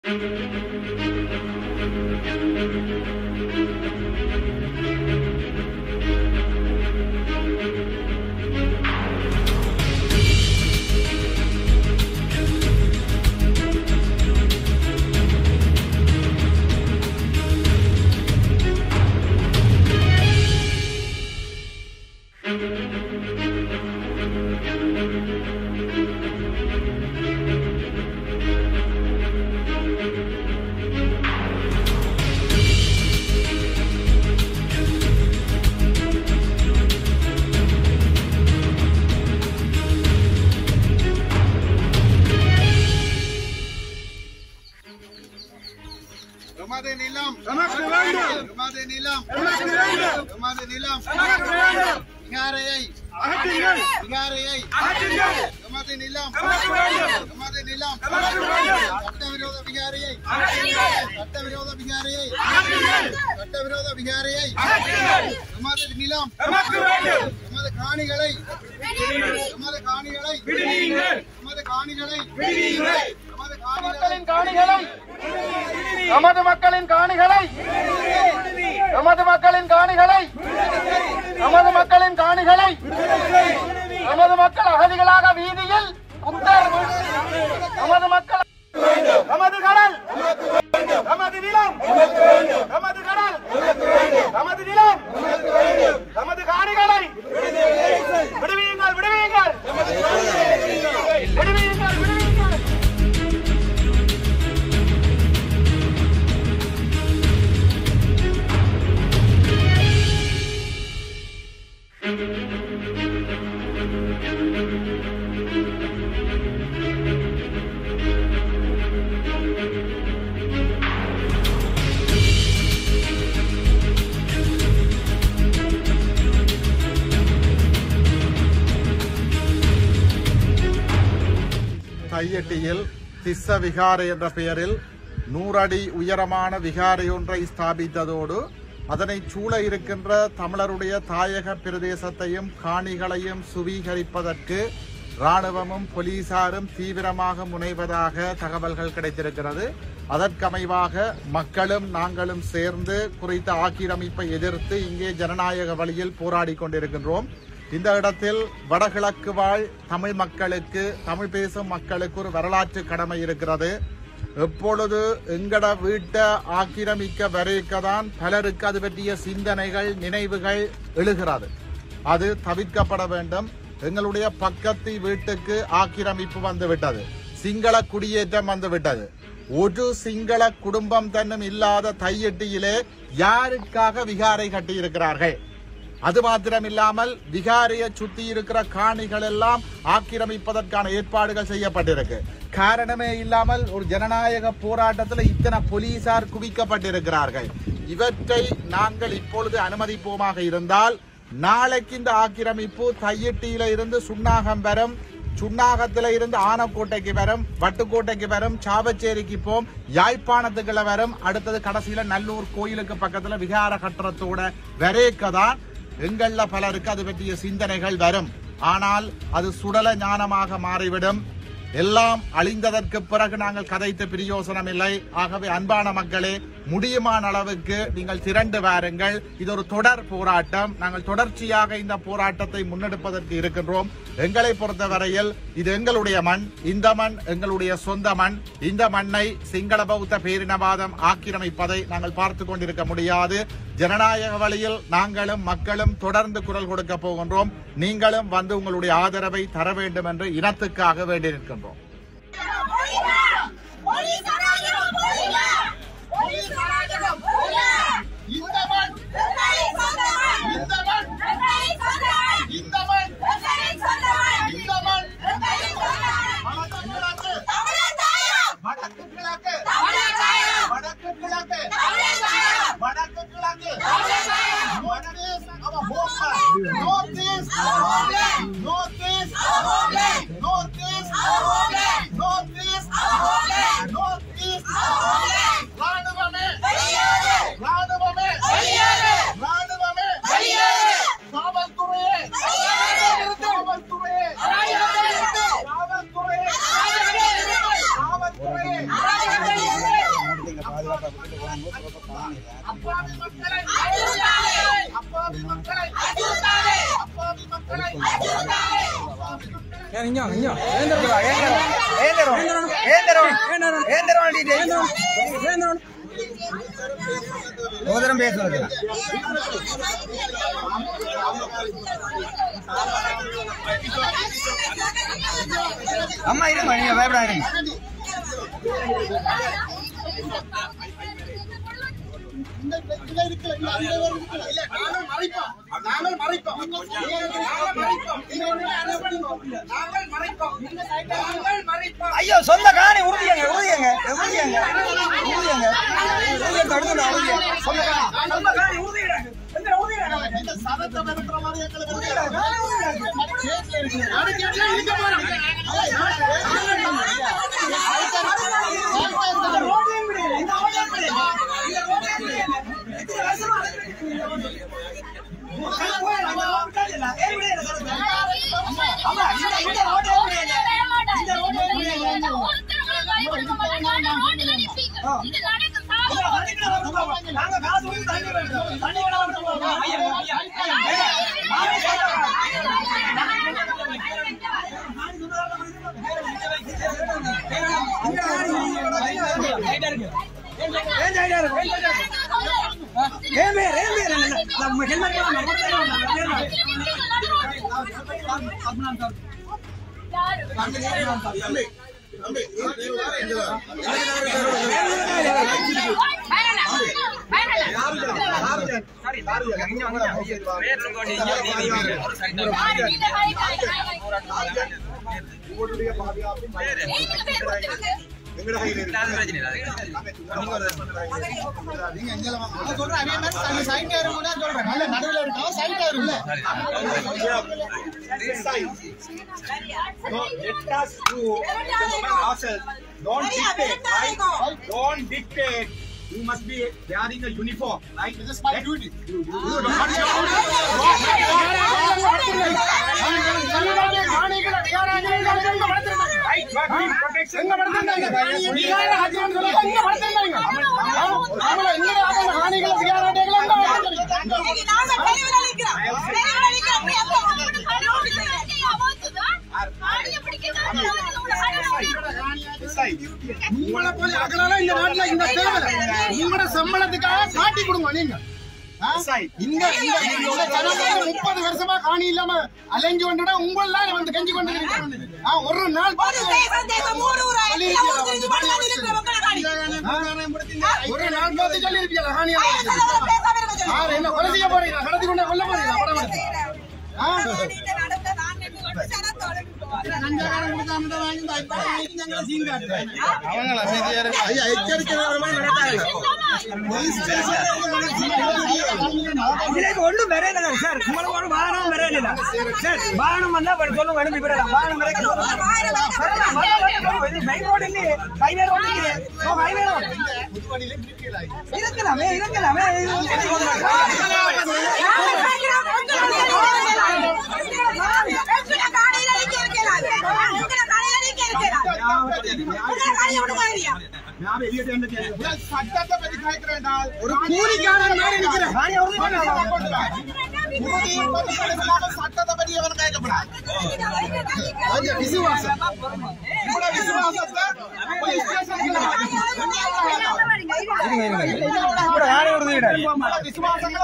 தையட்டியில் திஸ்ஸ விகாரை என்ற பெயரில் 100 அடி உயரமான விகாரை ஒன்றை ஸ்தாபித்ததோடு அதனை சூழ இருக்கின்ற தமிழருடைய தாயக பிரதேசத்தையும் காணிகளையும் சுவீகரிப்பதற்கு இராணுவமும் போலீசாரும் தீவிரமாக முனைவதாக தகவல்கள் கிடைத்திருக்கிறது. அதற்கமைவாக மக்களும் நாங்களும் சேர்ந்து குறித்த ஆக்கிரமிப்பை எதிர்த்து இங்கே ஜனநாயக வழியில் போராடி கொண்டிருக்கின்றோம். இந்த இடத்தில் வடகிழக்கு வாழ் தமிழ் மக்களுக்கு, தமிழ் பேசும் மக்களுக்கு ஒரு வரலாற்று கடமை இருக்கிறது. எப்பொழுது எங்கட வீட்டை ஆக்கிரமிக்க வரைக்கதான் பலருக்கு அது பற்றிய சிந்தனைகள், நினைவுகள் எழுகிறது. அது தவிர்க்கப்பட வேண்டும். எங்களுடைய பக்கத்து வீட்டுக்கு ஆக்கிரமிப்பு வந்துவிட்டது, சிங்கள குடியேற்றம் வந்துவிட்டது. ஒரு சிங்கள குடும்பம் தன்னும் இல்லாத தையட்டியிலே யாருக்காக விகாரை கட்டியிருக்கிறார்கள்? அது மாத்திரமில்லாமல் விகாரையை சுத்தி இருக்கிற காணிகள் எல்லாம் ஆக்கிரமிப்பதற்கான ஏற்பாடுகள் செய்யப்பட்டிருக்கு. காரணமே இல்லாமல் ஒரு ஜனநாயக போராட்டத்தில் இத்தனை போலீசார் குவிக்கப்பட்டிருக்கிறார்கள். இவற்றை நாங்கள் இப்பொழுது அனுமதிப்போமாக இருந்தால் நாளைக்கு இந்த ஆக்கிரமிப்பு தையட்டியில இருந்து சுன்னாகம் வரும், சுன்னாகத்தில இருந்து ஆனக்கோட்டைக்கு வரும், வட்டுக்கோட்டைக்கு வரும், சாவச்சேரிக்கு போம், யாழ்ப்பாணத்துக்குள்ள வரும், அடுத்தது கடைசியில நல்லூர் கோயிலுக்கு பக்கத்துல விகார கட்டடத்தோட வரைக்கதான் எங்கள்ல பலருக்கு அது பற்றிய சிந்தனைகள் வரும். ஆனால் அது சுடல ஞானமாக மாறிவிடும். எல்லாம் அழிந்ததற்கு பிறகு நாங்கள் கதைத்த பிரயோசனம் இல்லை. ஆகவே அன்பான மக்களே, முடியுமான அளவுக்கு நீங்கள் திரண்டு வாருங்கள். இது ஒரு தொடர் போராட்டம். நாங்கள் தொடர்ச்சியாக இந்த போராட்டத்தை முன்னெடுப்பதற்கு இருக்கின்றோம். எங்களை பொறுத்தவரையில் இது எங்களுடைய மண், இந்த மண் எங்களுடைய சொந்த மண். இந்த மண்ணை சிங்கள பௌத்த பேரினவாதம் ஆக்கிரமிப்பதை நாங்கள் பார்த்து கொண்டிருக்க முடியாது. ஜனநாயக வழியில் நாங்களும் மக்களும் தொடர்ந்து குரல் கொடுக்க போகின்றோம். நீங்களும் வந்து உங்களுடைய ஆதரவை தர வேண்டும் என்று இனத்துக்காக வேண்டி நிற்கின்றோம். North அம்மா இருங்க நீங்க பயப்படாதீங்க. ஐயோ சொந்த காணி உறுதியங்க உறுதியங்க உறுதியங்க உறுதியங்க சொந்த காணி உறுதியங்க Don't dictate. You must be wearing a uniform, right? This is my duty. உங்களை போல அகலால இந்த நாட்டுல இந்த தேவை உங்களோட சம்பளத்துக்காக காட்டி கொடுங்க நீங்க. இந்த 30 வருஷமா காணி இல்லாம அலைஞ்சு கொண்டு உங்கள வந்து கஞ்சி கொண்டு ஒரு நாள் ஒரு நாள் பார்த்து சொல்லி இருப்பீங்க காணியா என்ன கொலை செய்ய போறீங்க கடத்தி கொண்டு கொல்ல போறீங்க படம் எடுத்து ஒன்றும் வரையில சார் உங்களுக்கு வாகனம் வரையில சார் வாகனம் வந்தா சொல்லுங்க அனுப்பி விடலாம் வாகனம் இருக்கலாமே இருக்கலாமே சட்டத்தை பத்தி கேட்கிறேன் ஒரு கூலிக்காரன் மாதிரி நிக்கிறேன் சட்டத்தை பத்தி எவன் கேட்கப்படாது விசுவாசம் விசுவாசத்தை விசுவாசங்களை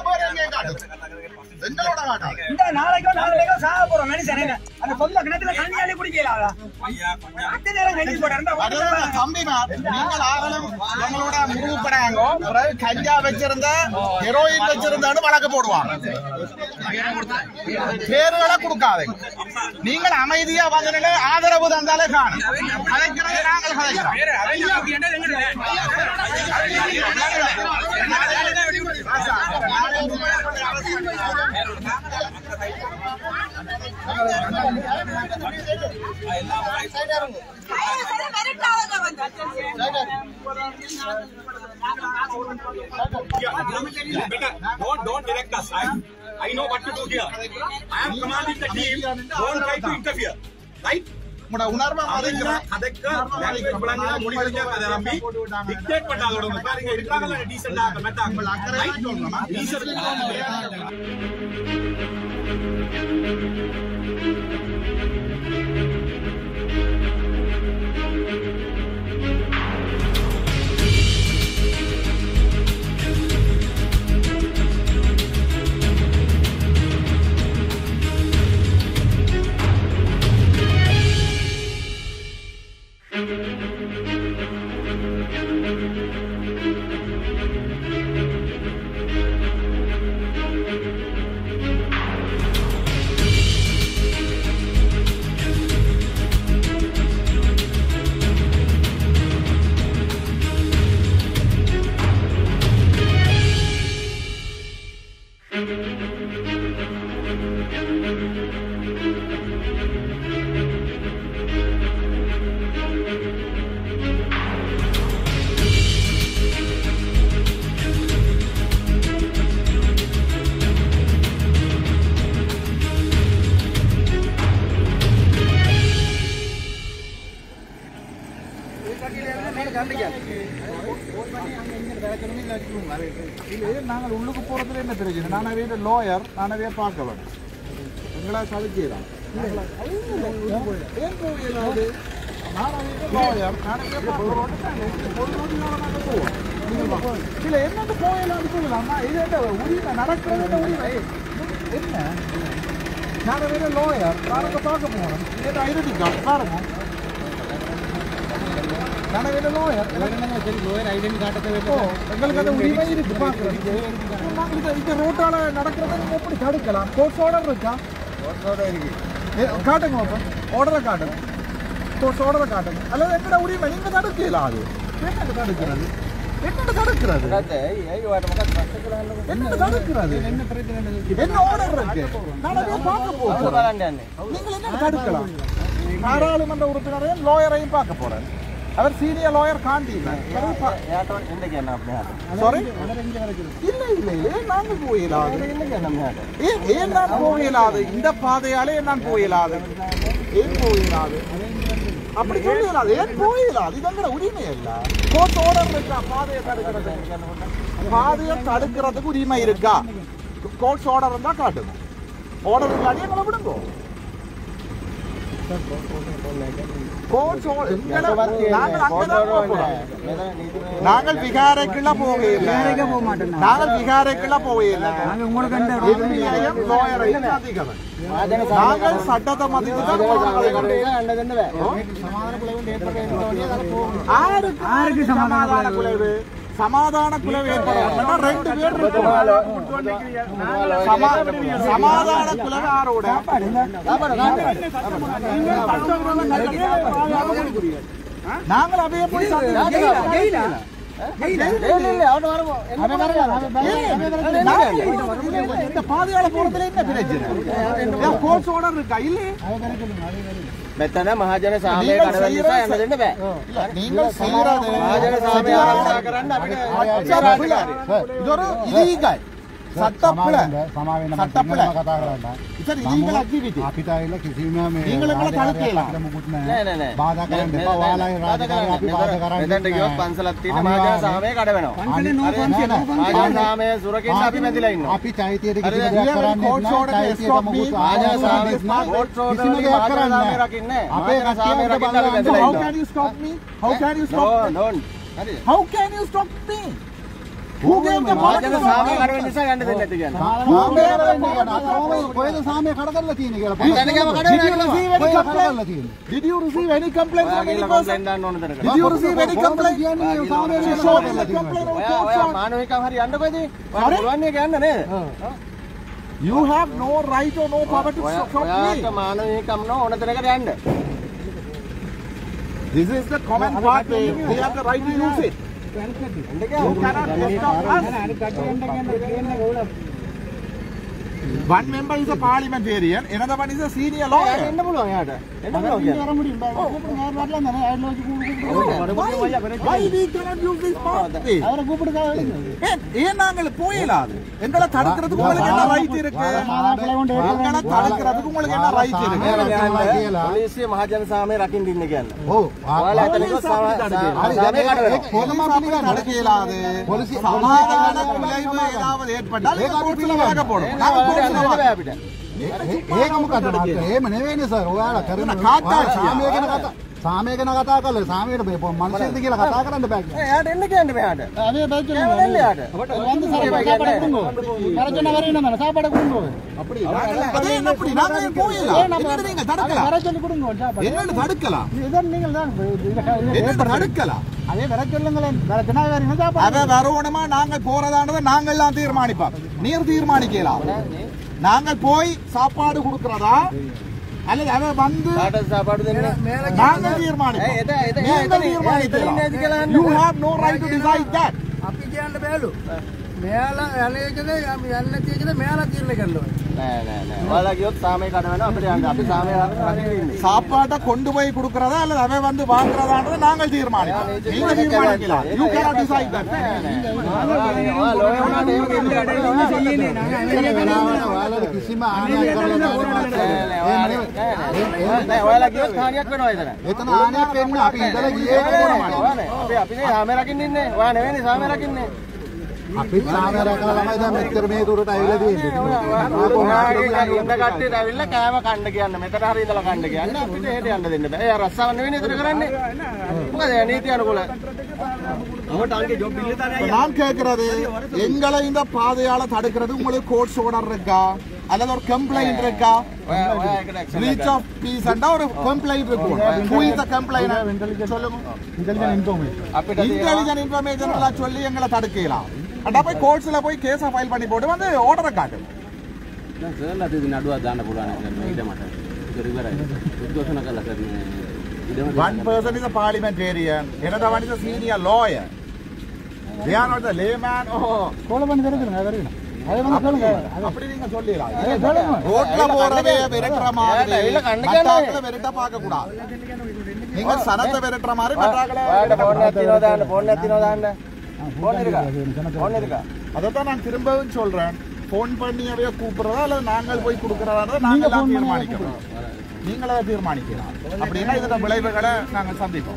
நாளைக்கோ சாக போறோம் மனுஷன் அந்த சொந்த கிணத்துல தண்ணியாலே குடிக்கலாதா தம்பிமார் நீங்கள் ஆகணும் நம்மளோட முருகுப்படாங்கோ கஞ்சா வச்சிருந்த ஹெரோயின் வச்சிருந்தான்னு வழக்கு போடுவாங்க பேருகளை கொடுக்காது நீங்கள் அமைதியா வந்து ஆதரவு தந்தாலே காணும் Don't direct us. I know what to do here. I am commanding the team. Don't try to interfere. Right? உங்களோட உணர்வை மதிக்கிறேன். டிக்டேட் பண்ணாதோட பாருங்க இருக்காங்கல டீசன்ட்டா மெட்டா உங்கள் அக்கறை சொல்லணுமா? நாங்கள் உள்ளுக்கு போறதுல என்ன பிரச்சனை? நானவே லாயர், நானவே பார்க்க வேண்டும். எங்களா சதிக்கலாம். ஏன் போகலாது? நானவே லாயர், நானவே பார்க்க இல்ல என்னது போகலான்னு சொல்லலாம். இது என்ன உரிமை நடக்கிறது உரிமை என்ன? நானவே லாயர், நானங்க பார்க்க போகணும். ஏதோ ஐடென்டி கார்டு பாருங்க. எங்களுக்கு அந்த உரிமை இருக்கு பார்க்கறது. இந்த ரோட்டால நடக்கிறத நீங்க எப்படி தடுக்கலாம்? கோர்ட்ஸ் ஆர்டர் இருக்கா? காட்டுங்க ஆர்டரை காட்டுங்க. கோர்ட்ஸ் ஆர்டரை காட்டுங்க. அல்லது எங்கட உரிமை நீங்க தடுக்கலாம். அது என்ன தடுக்கிறது? என்ன தடுக்கிறது? என்ன தடுக்கிறது? என்ன ஆர்டர் இருக்கு? நானே பார்க்க போறேன். நீங்கள் என்ன தடுக்கலாம்? பாராளுமன்ற உறுப்பினரையும் லாயரையும் பார்க்க போறேன். அவர் சீனியர் லாயர் காந்தி. சாரி இல்ல இல்ல இல்ல நாங்கள் போயிடாது. ஏன் நான் போயிடாது? இந்த பாதையாலே நான் போயிடாது. ஏன் போயிடாது? அப்படி சொல்லிடாது. ஏன் போயிடாது? இது எங்கட உரிமை இல்ல. கோர்ட் ஆர்டர் இருக்கா? பாதையை தடுக்கிறது, பாதையை தடுக்கிறதுக்கு உரிமை இருக்கா? கோர்ட் ஆர்டர் இருந்தா காட்டுங்க. ஆர்டர் இல்லாட்டி எங்களை விடுங்க. நாங்கள் விகாரைக்குள்ள போகல. நாங்கள் விகாரைக்குள்ள போகல. நாங்கள் சட்டத்தை மதித்து சமாதான குலைவு சமாதான குலைவு ஏற்படும். 2 பேர் சமாதான குலைவு ஆரோட நாங்கள் அவைய போய் இந்த பாதையால போறதுல என்ன பிரச்சனை? கோர்ட்ஸ் ஆர்டர் இருக்கா? இல்ல මෙතන මහජන සාමය කඩන නිසා යන්න දෙන්න බෑ. நீங்கள் செய்யறது මහජන සාමය ආරක්ෂා කරන්න අපිට இது ஒரு இல்லீகல் சட்டப்பிழை. சட்டப்பிழை කතා කරන්න. ඉතින් ඉලීගල් ඇක්ටිවිටි. අපිට ඇවිල්ලා කිසිම මේ நீங்கள் எங்களை தடுக்கலாம். මොකුත් නෑ නැහැ. නෑ නෑ. බාධා කරන්න එපා. ඔයාලගේ රාජකාරිය අපි බාධා කරන්නේ මෙතනට ගියොත් පන්සලක් තියෙන මහජන සාමය කඩ වෙනවා. මහජන සාමය සුරකින්න අපි මැදිලා ඉන්නවා. අපි චෛත්‍යයට කිසිම දෙයක් කරන්නේ නැහැ. චෛත්‍යයට මොකුත් මහජන සාමය කෝට් රෝඩ් වලින් මහජන සාමය රකින්නේ නැහැ. අපේ සාමය රකින්න අපි මැදිලා How ඉන්නවා. can you stop me? How can you stop me? don't. හරි. How can you stop me? Who gave the power to මහජන සාමය කඩ වෙන නිසා යන්න දෙන්නේ නැති කියන්නේ. කොහෙද සාමය කඩ කරලා තියෙන්නේ කියලා දැනගම කඩ වෙනවා. Did you receive any complaint from any person? Complaint දාන්න ඕන තැනකට. Did you receive any complaint? ඔයා මානවිකව හරි යන්න කොයිද? ඔයා පුළුවන් එක යන්න නේද? You have no right or no power to stop ඔයාට me. මානවිකම් නෝ ඕන තැනකට යන්න. This is the common party. They have the right to use it. You cannot stop us. One member is a parliamentarian, another one is a senior lawyer. එන්න පුළුවන් යාට. එන්න පුළුවන් කියන්නේ. ஏன் நாங்கள் போயிடாது எங்களை தடுக்கிறதுக்கு உங்களுக்கு என்ன ரைட் இருக்கு எங்களை தடுக்கிறதுக்கு உங்களுக்கு என்ன ரைட் இருக்கு පොලිසිය මහජන සාමය රකින්න ඉන්න කියන්නේ. ඔව්. தடுக்க இயலாது சமாதான விளைவு ஏதாவது ஏற்பட்டால் கோர்ட்ல வழக்கு போடும் நாங்க கோர்ட்ல අපිට. ඒක මොකද මාත්‍ර එහෙම නෙවෙයිනේ සර් ඔයාලා කරන සාමය ගැන කතා කරලා සාමයට මනුස්සයෙක්ද කියලා කතා කරන්න බෑ කියලා. එයාට එන්න කියන්න මෙයාට. அதே பேச்சு එන්න එයාට. வந்து சாப்பாடு கொடுங்க பிரச்சனை வரேன்னா சாப்பாடு கொடுங்க அப்படி அதே அப்படி நாங்க போயிடலாம் என்ன நீங்க தடுக்கலாம் வர சொல்லி கொடுங்க சாப்பாடு என்ன தடுக்கலாம் இதான் நீங்கள் தான் என்ன தடுக்கலாம் அதே வர சொல்லுங்களேன் வர ஜனாதிபதி சாப்பாடு அத வரணுமா நாங்க போறதானதை நாங்கள் எல்லாம் தீர்மானிப்போம் நீர் தீர்மானிக்கலாம் நாங்கள் போய் சாப்பாடு கொடுக்கறதா அல்லது அவ வந்து කාටද සාපාඩු දෙන්නේ? நாங்கள் தீர்மானிப்போம் நீங்கள் தீர்மானிக்கலாம் you have no right to decide that අපි කියන්න බෑලු මෙයාලා යන්නේකද යන්න තියෙකද මෙයාලා තීරණය කරනවා නෑ නෑ නෑ. ඔයාලා ගියොත් සාමය කඩ වෙනවා අපිට යන්න. අපි සාමය රකින්න ඉන්නේ. சாப்பாட்டை கொண்டு போய் கொடுக்கறதா அல்லது அவன் வந்து வாங்குறதான்றதை நாங்கள் தீர்மானிப்போம் நீங்க தீர்மானிக்கலாம் you cannot decide that ඔයාලා කිසිම ආණ්ඩුවක් කරලා නෑ ඔයාලා ගියොත් හානියක් වෙනවා එතන. එතන ආණ්ඩුවක් වෙන්න අපි ඉඳලා ගියේ කොහොමද අපිනේ සාමය රකින්න ඉන්නේ. ඔයා නෙවෙයි සාමය රකින්නේ. අපි සාමය රැකලා ළමයි දැන් මෙච්චර මේ දුරට ඇවිල්ලා තියෙන්නේ. ඉන්න කට්ටියට ඇවිල්ලා කෑම කන්න කියන්න. මෙතන හරි ඉඳලා කන්න කියන්න. අපිට එහෙට යන්න දෙන්න බෑ. එයා රස්සාව නෙවෙයි ඉතර කරන්නේ. මොකද නීති අනුකූල. நான் கேட்கறது எங்களை இந்த பாதையால தடுக்கிறது உங்களுக்கு கோர்ட்ஸ் ஆர்டர் இருக்கா அல்லது ஒரு கம்ப்ளைண்ட் இருக்கா ரீச் ஆஃப் பீஸ் அண்ட் ஒரு கம்ப்ளைண்ட் இருக்கும் who is the complainant சொல்லுங்க இன்டெலிஜென்ட் இன்ஃபர்மேஷன் எல்லாம் சொல்லி எங்களை தடுக்கலாம் அட போய் கோர்ட்ஸ்ல போய் கேஸ ஃபைல் பண்ணி போட்டு வந்து ஆர்டரை காட்டு දැන් සර්ලා තියෙන නඩුවක් දාන්න පුළුවන් නේද ඊට මට ඒක ඉවරයි උද්ඝෝෂණ කළා සර් මේ one person is a parliamentarian another one is a senior lawyer they are not the layman கோல பண்ணி தருங்க வருங்க அதே வந்து சொல்லுங்க அப்படி நீங்க சொல்லிடலாம் சொல்லுங்க ரோட்ல போறவே விரட்டுற மாதிரி மத்தாக்களை விரட்ட பார்க்க கூடாது நீங்க சனத்தை விரட்டுற மாதிரி மத்தாக்களை போன் இருக்கா அதான் நான் திரும்பவும் சொல்றேன் போன் பண்ணி அவைய கூப்பிடுறதா அல்லது நாங்கள் போய் கொடுக்கறதா நாங்கள் எல்லாம் தீர்மானிக்கிறோம் நீங்களே தீர்மானிக்கலாம் அப்படின்னா இதோட விளைவுகளை நாங்கள் சந்திப்போம்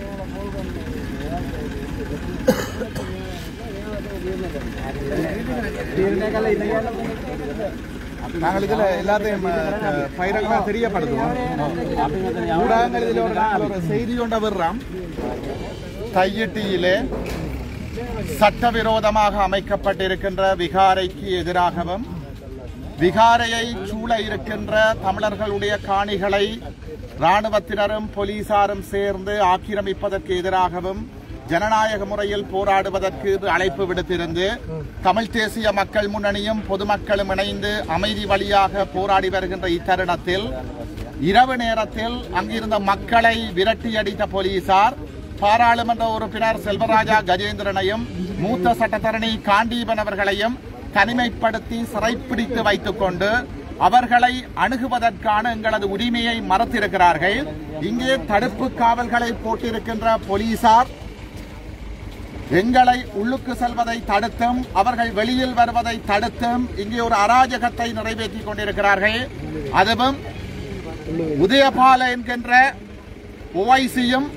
நாங்கள் இதுல எல்லாத்தையும் பயிரெல்லாம் தெரியப்படுத்துவோம் ஊடகங்கள் இதுல ஒரு செய்தி கொண்ட விடுறோம் தையிட்டியிலே சட்டவிரோதமாக அமைக்கப்பட்டிருக்கின்ற விகாரைக்கு எதிராகவும் விகாரையை சூழ இருக்கின்ற தமிழர்களுடைய காணிகளை இராணுவத்தினரும் போலீசாரும் சேர்ந்து ஆக்கிரமிப்பதற்கு எதிராகவும் ஜனநாயக முறையில் போராடுவதற்கு அழைப்பு விடுத்திருந்து தமிழ் தேசிய மக்கள் முன்னணியும் பொதுமக்களும் இணைந்து அமைதி வழியாக போராடி வருகின்ற இத்தருணத்தில் இரவு நேரத்தில் அங்கிருந்த மக்களை விரட்டியடித்த போலீசார் பாராளுமன்ற உறுப்பினர் செல்வராஜா கஜேந்திரனையும் மூத்த சட்டத்தரணி காண்டீபன் அவர்களையும் தனிமைப்படுத்தி சிறைப்பிடித்து வைத்துக் கொண்டு அவர்களை அணுகுவதற்கான எங்களது உரிமையை மறுத்திருக்கிறார்கள். இங்கே தடுப்பு காவல்களை போட்டிருக்கின்ற போலீசார் எங்களை உள்ளுக்கு செல்வதை தடுத்தும் அவர்கள் வெளியில் வருவதை தடுத்தும் இங்கே ஒரு அராஜகத்தை நிறைவேற்றிக் கொண்டிருக்கிறார்கள். அதுவும் உதயபால என்கின்ற ஓவைசியும்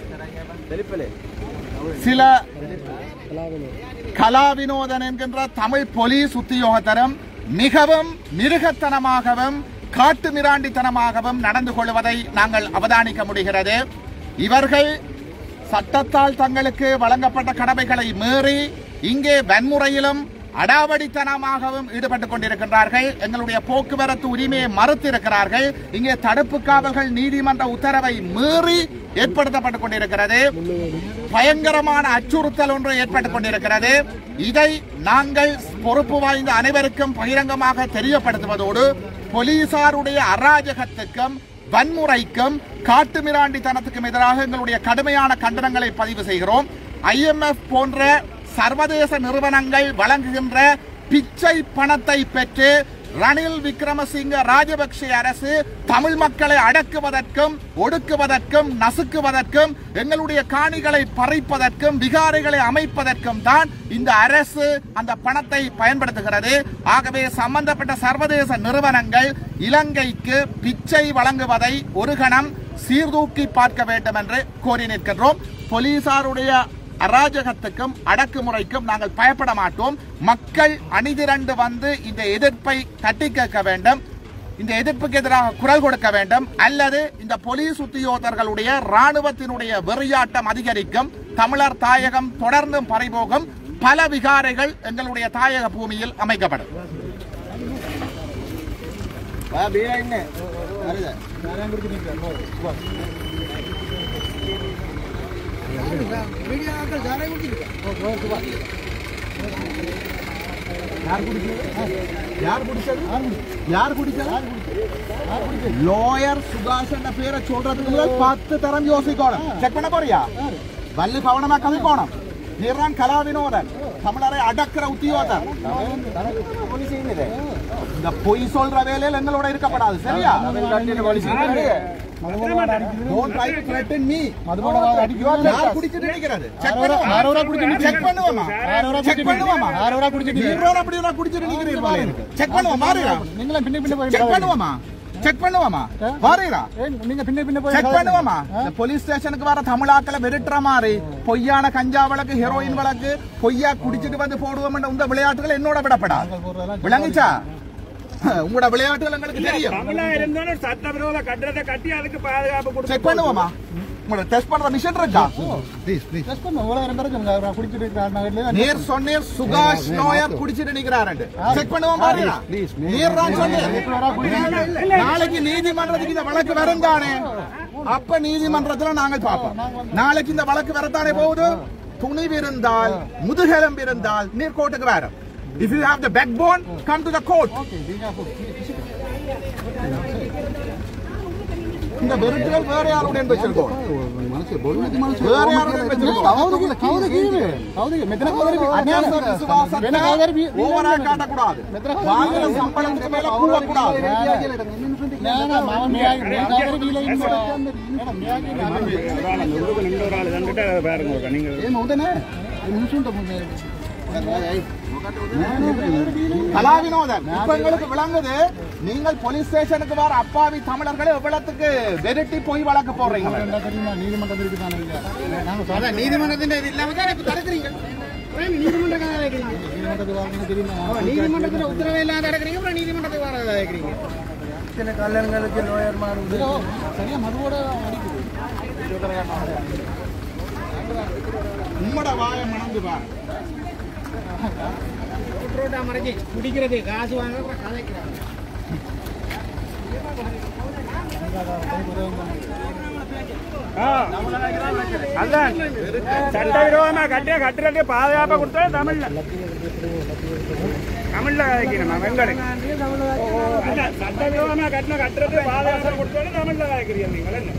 சில கலாவினோதன் என்கின்ற தமிழ் போலீஸ் உத்தியோகத்தரும் மிகவும் மிருகத்தனமாகவும் காட்டு மிராண்டித்தனமாகவும் நடந்து கொள்வதை நாங்கள் அவதானிக்க முடிகிறது. இவர்கள் சட்டத்தால் தங்களுக்கு வழங்கப்பட்ட கடமைகளை மீறி இங்கே வன்முறையிலும் அடாவடித்தனமாகவும் ஈடுபட்டுக் கொண்டிருக்கின்றார்கள். எங்களுடைய போக்குவரத்து உரிமையை மறுத்திருக்கிறார்கள். இங்கே தடுப்பு காவல்கள் நீதிமன்ற உத்தரவை மீறி ஏற்படுத்தப்பட்டுக் கொண்டிருக்கிறது. பயங்கரமான அச்சுறுத்தல் ஒன்று ஏற்பட்டுக் கொண்டிருக்கிறது. இதை நாங்கள் பொறுப்பு வாய்ந்த அனைவருக்கும் பகிரங்கமாக தெரியப்படுத்துவதோடு போலீசாருடைய அராஜகத்துக்கும் வன்முறைக்கும் காட்டுமிராண்டித்தனத்துக்கும் எதிராக எங்களுடைய கடுமையான கண்டனங்களை பதிவு செய்கிறோம். IMF போன்ற சர்வதேச நிறுவனங்கள் வழங்குகின்ற பிச்சை பணத்தை பெற்று ரணில் விக்ரமசிங்க ராஜபக்ஷ அரசு தமிழ் மக்களை அடக்குவதற்கும் ஒடுக்குவதற்கும் நசுக்குவதற்கும் எங்களுடைய காணிகளை பறிப்பதற்கும் விகாரைகளை அமைப்பதற்கும் தான் இந்த அரசு அந்த பணத்தை பயன்படுத்துகிறது. ஆகவே சம்பந்தப்பட்ட சர்வதேச நிறுவனங்கள் இலங்கைக்கு பிச்சை வழங்குவதை ஒரு கணம் சீர்தூக்கி பார்க்க வேண்டும் என்று கோரி நிற்கின்றோம். போலீசாருடைய அராஜகத்துக்கும் அடக்குமுறைக்கும் நாங்கள் பயப்பட மாட்டோம். மக்கள் அணிதிரண்டு வந்து இந்த எதிர்ப்பை தட்டி கேட்க வேண்டும், இந்த எதிர்ப்புக்கு எதிராக குரல் கொடுக்க வேண்டும். அல்லது இந்த போலீஸ் உத்தியோகத்தர்களுடைய இராணுவத்தினுடைய வெறியாட்டம் அதிகரிக்கும். தமிழர் தாயகம் தொடர்ந்தும் பறிபோகும். பல விகாரைகள் எங்களுடைய தாயக பூமியில் அமைக்கப்படும். லோயர் சுகாஷ் என்ற பேரை சொல்றதுக்கு 10 தரம் யோசிக்கணும். செக் பண்ண போறியா? வல்லு கவனமா கவிக்கோணும். நீர்தான் கலாவினோதன் தமிழரை அடக்கிற உத்தியோகத்தர். இந்த பொய் சொல்ற வேலையில் எங்களோட இருக்கப்படாது. சரியா? Don't try to threaten me. யார் குடிச்சிட்டு நிக்கிறது? செக் பண்ணுவோமா? செக் பண்ணுவோமா? செக் பண்ணுவோமா? நீரோட அப்படியே குடிச்சிட்டு நிக்கிறீங்க. செக் பண்ணுவோமா? மாறிடா. நீங்களே பின்ன பின்ன போய் செக் பண்ணுவோமா? செக் பண்ணுவோமா? மாறிடா. நீங்க பின்ன பின்ன போய் செக் பண்ணுவோமா? இந்த போலீஸ் ஸ்டேஷனுக்கு வர தமிழாக்களை வெறுட்டுற மாதிரி பொய்யான கஞ்சா வழக்கு, ஹெரோயின் வழக்கு, பொய்யா குடிச்சிட்டு வந்து போடுவோம் என்ற இந்த விளையாட்டுகள் என்னோட விடப்படாது. விளங்கிச்சா? உங்களோட விளையாட்டுகள் எங்களுக்கு தெரியும். சட்டவிரோத கட்டடத்தை கட்டி அதுக்கு பாதுகாப்பு செக் பண்ணுவோமா? உங்களோட டெஸ்ட் பண்ற மிஷன் இருக்கா? டெஸ்ட் பண்ண ஓல ரெண்டரை குடிச்சிட்டு இருக்காங்க. நீர் சொன்னீர் சுகாஷ் நோயர் குடிச்சிட்டு நிக்கிறாரு. செக் பண்ணுவோம் பாருங்க. நீர் தான் சொன்னீர். நாளைக்கு நீதிமன்றத்துக்கு இந்த வழக்கு வரும் தானே, அப்ப நீதிமன்றத்துல நாங்கள் பார்ப்போம். நாளைக்கு இந்த வழக்கு வரத்தானே போகுது. துணிவு இருந்தால், முதுகெலும்பு இருந்தால் நீர் கோர்ட்டுக்கு வரும். If you have the backbone, come to the court. இந்த வெறுட்டுகள் வேற யாருடன் வச்சிருக்கோம்? வேற யாருடன் வச்சிருக்கோம்? ஓவரா காட்டக்கூடாது. வாங்குற சம்பளத்துக்கு மேல கூடக்கூடாது. கலாவினோதன் இப்ப எங்களுக்கு விளங்குது. நீங்கள் போலீஸ் ஸ்டேஷனுக்கு வர அப்பாவி தமிழர்களை எவ்வளவுக்கு வெரைட்டி போய் வழக்கு போடுறீங்க? நீதிமன்றத்தின் இது இல்லாம தான் இப்ப தடுக்கிறீங்க. நீதிமன்றத்தில் உத்தரவு இல்லாத நடக்கிறீங்க, அப்புறம் நீதிமன்றத்துக்கு வர கேட்கிறீங்க. சில கல்யாணங்களுக்கு லோயர் மாறுது. சரியா மதுவோட உம்மோட வாயை மணந்து பாரு. குடிக்கிறது காசு வாங்க கலைக்கிறாங்க. சட்டவிரோதமா கட்டுறது பாதுகாப்பா கொடுத்தா தமிழ்ல காய்க்கணும். வெங்கடை சட்டவிரோதமா கட்டுறது பாதுகாப்பா கொடுத்தா தமிழ்ல காய்க்கிறீங்க. நீங்கள்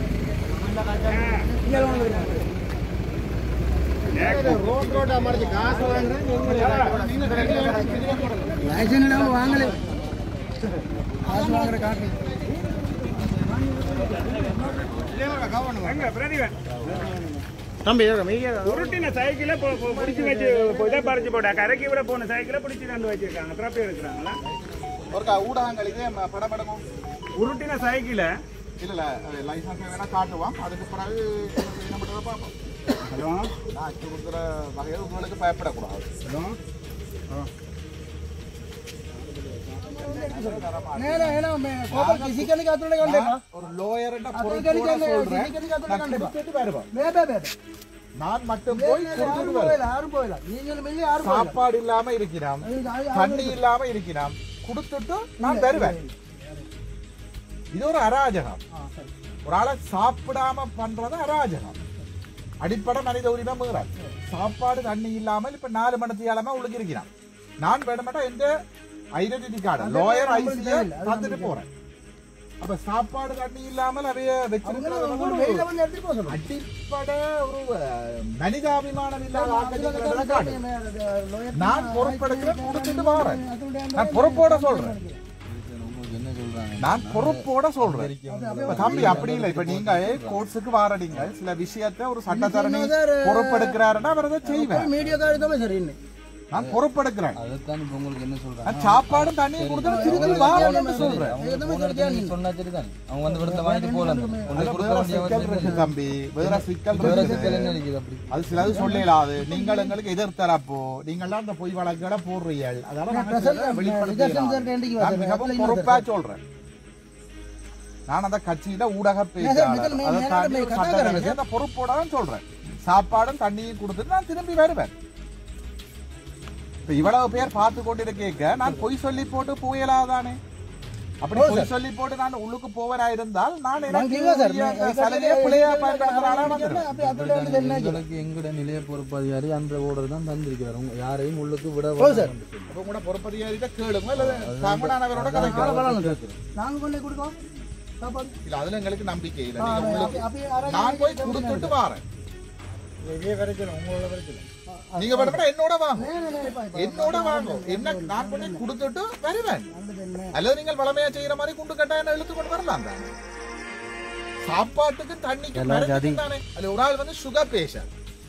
ரோட் அமர்ச்சி காசு வாங்கல காசு வாங்குற காட்டு உருட்டின சைக்கிள பிடிச்சி வச்சு இதை பறிச்சு போட்டா கரைக்கு விட போன சைக்கிள பிடிச்சி கொண்டு வச்சிருக்காங்க. திரப்பி எடுக்கிறாங்களா? ஒரு ஊடகங்கள் இதே படப்படமும் உருட்டின சைக்கிள இல்ல லைசன்ஸ் வேணா காட்டுவோம். அதுக்கு பிறகு நம்ம பார்ப்போம். கொடுக்குற வகையில் உங்களுக்கு பயப்படக்கூடாது. ஒரு லோயர் நான் மட்டும் போய் சாப்பாடு இல்லாம இருக்கிறான், தண்ணி இல்லாம இருக்கிறான், கொடுத்துட்டு நான் தருவேன். இது ஒரு அராஜகம். ஒரு ஆளை சாப்பிடாம பண்றது அராஜகம். அடிப்படை மனித உரிமை மீறல். சாப்பாடு தண்ணி இல்லாமல் இப்ப 4 மணித்தியாலமா உள்ள இருக்கிறான். நான் வேணுமாட்டா எந்த ஐடென்டிட்டி கார்டு லோயர் ஐசியை தந்துட்டு போறேன். அப்ப சாப்பாடு தண்ணி இல்லாமல் அவைய வச்சிருக்கிறது அடிப்படை ஒரு மனிதாபிமானம் இல்லாத. நான் பொறுப்பெடுக்கிற கொடுத்துட்டு வரேன். நான் பொறுப்போட சொல்றேன். நான் பொறுப்போட சொல்றேன். இப்ப தம்பி அப்படி இல்லை. இப்ப நீங்க கோர்ட்ஸுக்கு வாரடிங்க, சில விஷயத்தை ஒரு சட்டத்தரணி பொறுப்பெடுக்கிறாருன்னா அவர் அதை செய்வேன். நான் பொறுப்பெடுக்கிறேன். சாப்பாடும் தண்ணியும் கொடுத்தா திருப்பி வாரணும்னு சொல்றேன். தம்பி வேற சிக்கல் அது சிலது சொல்லலாது. நீங்கள் எங்களுக்கு எதிர்த்தரப்போ நீங்கள்லாம் அந்த பொய் வழக்குகளை போடுறீர்கள். அதனால மிகவும் பொறுப்பா சொல்றேன். நான் அந்த கட்சியில ஊடக பேச்சாளர் பொறுப்போட தான் சொல்றேன். சாப்பாடும் தண்ணியும் கொடுத்துட்டு நான் திரும்பி வருவேன். இவ்வளவு பேர் பார்த்து கொண்டு கேட்க நான் பொய் சொல்லி போட்டு போயலாதானே? அப்படி பொய் சொல்லி போட்டு நான் உள்ளுக்கு போவனா இருந்தால் நான் எங்கட நிலைய பொறுப்பதிகாரி அந்த ஓர்டர் தான் தந்திருக்கிறார். யாரையும் உள்ளுக்கு விட கூட பொறுப்பதிகாரிட்ட கேளுங்க. தமிழானவரோட நாங்க கொண்டே கொடுக்கோம். இல்ல அதுல எங்களுக்கு நம்பிக்கை இல்லை. நான் போய் கொடுத்துட்டு வாரேன். நீங்க வேணும்னா என்னோட வாங்க, என்னோட வாங்க. என்ன நான் கொண்டு கொடுத்துட்டு வருவேன். அல்லது நீங்கள் வளமையா செய்யற மாதிரி குண்டு கட்டாயம் இழுத்து கொண்டு வரலாம் தானே. சாப்பாட்டுக்கு தண்ணிக்கு தானே. அது ஒரு ஆள் வந்து சுகர் பேஷண்ட்.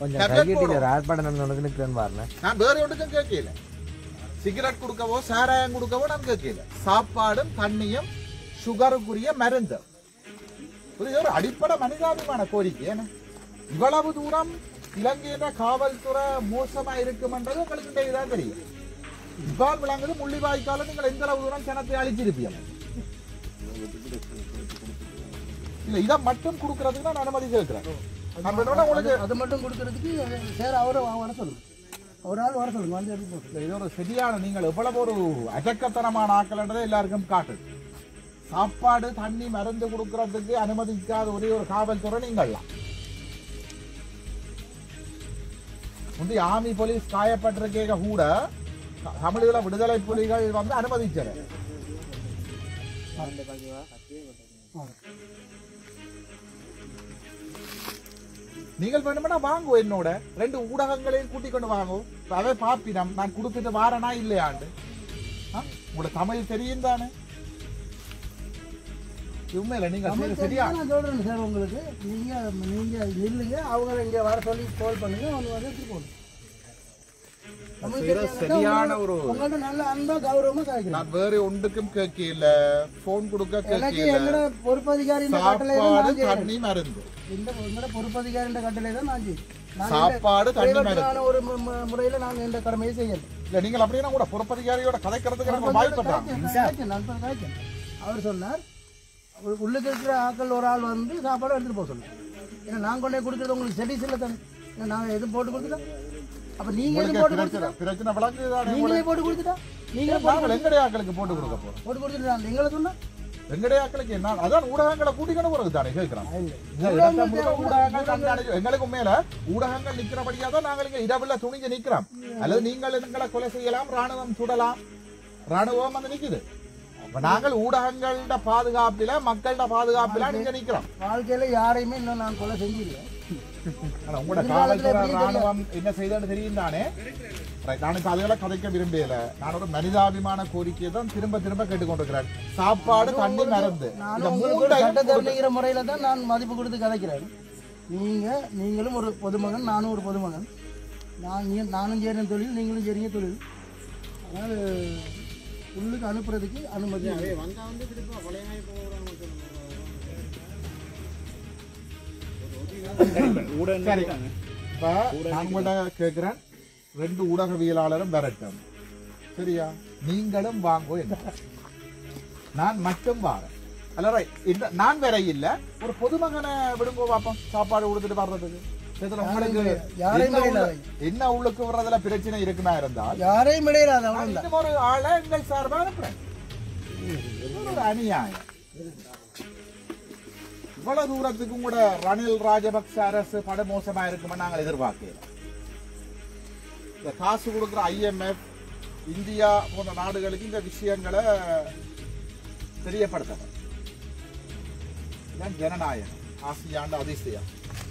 நான் வேற ஒன்றுக்கும் கேட்கல. சிகரெட் கொடுக்கவோ சாராயம் கொடுக்கவோ நான் கேட்கல. சாப்பாடும் தண்ணியும் சுகருக்குரிய மருந்து. ஒரு அடிப்படை மனிதாபிமான கோரிக்கை. ஏன்னா இவ்வளவு தூரம் இலங்கையில காவல்துறை மோசமா இருக்கும்ன்றது உங்களுக்கு இதான் தெரியும். இவ்வாறு விளங்குது முள்ளிவாய்க்கால நீங்கள் எந்த அளவு தூரம் கிணத்தை அழிச்சிருப்பீங்க. இல்ல இதை மட்டும் கொடுக்கறதுக்கு நான் அனுமதி கேட்கிறேன். உங்களுக்கு அது மட்டும் கொடுக்கறதுக்கு சார் அவரை வர சொல்லுங்க. ஒரு ஆள் வர சொல்லுங்க. வந்து இது ஒரு சரியான நீங்கள் எவ்வளவு ஒரு அடக்கத்தனமான ஆக்கல்ன்றதை எல்லாருக்கும் காட்டு. சாப்பாடு தண்ணி மருந்து கொடுக்கறதுக்கு அனுமதிக்காத ஒரே ஒரு காவல்துறை நீங்கள்லாம். முந்தைய ஆர்மி போலீஸ் காயப்பட்டிருக்க கூட தமிழீழ விடுதலை புலிகள் வந்து அனுமதிச்சாரு. நீங்கள் வேணும்னா வாங்குவோம். என்னோட 2 ஊடகங்களையும் கூட்டிக் கொண்டு வாங்குவோம். அதை பாப்பினம் நான் கொடுத்துட்டு வாரனா இல்லையாண்டு. உங்களோட தமிழ் தெரியும் தானே. உண்மையில நீங்க சரியா சொல்றேன் சார். உங்களுக்கு நீங்க இல்லைங்க அவங்களை இங்க வர சொல்லி கால் பண்ணுங்க. அவங்க வந்து எடுத்துக்கோங்க. சரியான ஒரு உங்கள்ட்ட நல்ல அன்பா கௌரவமா கிடைக்கும். நான் வேற ஒன்றுக்கும் கேட்கல. போன் கொடுக்க கேட்கல. என்னோட பொறுப்பதிகாரியின் கட்டளை தண்ணி மருந்து இந்த உங்களோட பொறுப்பதிகாரியின் கட்டளை தான் நான் செய்யும். சாப்பாடு தண்ணி மருந்து ஒரு முறையில நான் இந்த கடமையை செய்யணும். இல்ல நீங்கள் அப்படியே கூட பொறுப்பதிகாரியோட கதைக்கிறதுக்கு வாய்ப்பு. அவர் சொன்னார் உள்ளுக்கு இருக்கிற ஆக்கள் ஒரு ஆள் வந்து சாப்பாடு எடுத்துட்டு போக சொன்னார். ஏன்னா நான் கொண்டே கொடுக்குறது உங்களுக்கு செடிஸ் இல்லை தானே. நாங்கள் எதுவும் போட்டு கொடுத்துட்டோம். அப்ப நீங்க எதுவும் போட்டு கொடுத்துட்டா பிரச்சனை விளங்குதானே. நீங்களே போட்டு கொடுத்துட்டா நீங்களே எங்கடைய ஆக்களுக்கு போட்டு கொடுக்க போறோம். போட்டு கொடுத்துட்டு எங்களை சொன்னா எங்கடைய ஆக்களுக்கு என்ன அதான் ஊடகங்களை கூட்டிக்கணும் போறது தானே கேட்கிறோம். எங்களுக்கு மேல ஊடகங்கள் நிக்கிறபடியா தான் நாங்கள் இங்க இடவுல துணிஞ்சு நிக்கிறோம். அல்லது நீங்கள் எங்களை கொலை செய்யலாம், ராணுவம் சுடலாம். ராணுவம் வந்து நிக்குது. நாங்கள் ஊடகங்களோட பாதுகாப்பில மக்களோட பாதுகாப்பில நீங்க நிக்கிறோம். வாழ்க்கையில யாரையுமே இன்னும் நான் கொலை செஞ்சிருக்கேன். உங்களோட காவல்துறை ராணுவம் என்ன செய்தன்னு தெரியும் தானே. நான் இப்ப அதெல்லாம் கதைக்க விரும்பல. நான் ஒரு மனிதாபிமான கோரிக்கையை தான் திரும்ப திரும்ப கேட்டுக்கொண்டிருக்கிறேன். சாப்பாடு தண்ணி மருந்து சட்டத்தரணிங்கிற முறையில தான் நான் மதிப்பு கொடுத்து கதைக்கிறேன். நீங்களும் ஒரு பொதுமகன், நானும் ஒரு பொதுமகன். நானும் செய்யற தொழில், நீங்களும் செய்றீங்க தொழில். அதனால உள்ளுக்கு அனுப்புறதுக்கு அனுமதி. சரி, இப்ப நான் கூட கேட்கிறேன். 2 ஊடகவியலாளரும் வரட்டும். சரியா? நீங்களும் வாங்கோ. நான் மட்டும் வாரேன். அல்ல நான் வேற இல்ல. ஒரு பொதுமகனை விடுங்கோ பாப்போம். சாப்பாடு கொடுத்துட்டு வர்றதுக்கு உங்களுக்கு என்ன உள்ளுக்கு வர்றதுல பிரச்சனை இருக்குமா இருந்தால் யாரையும் ஒரு ஆளை எங்கள் சார்பா அனுப்புறேன். அநியாயம். இவ்வளவு தூரத்துக்கும் கூட ரணில் ராஜபக்ச அரசு படுமோசமா இருக்குமா நாங்கள் எதிர்பார்க்கிறோம். இந்த காசு கொடுக்கிற IMF, இந்தியா போன்ற நாடுகளுக்கு இந்த விஷயங்களை தெரியப்படுத்தணும். ஜனநாயகம் ஆசியாண்ட அதிசயம்.